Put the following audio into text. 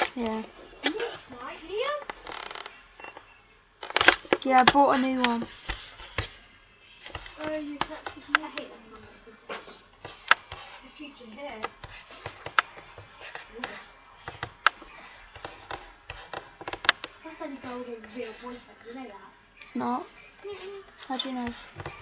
Yeah. Right, Liam? Yeah, I bought a new one. Oh, you collected me. I hate that. The future here. That's only golden real boyfriend, you know that? It's not. How do you know?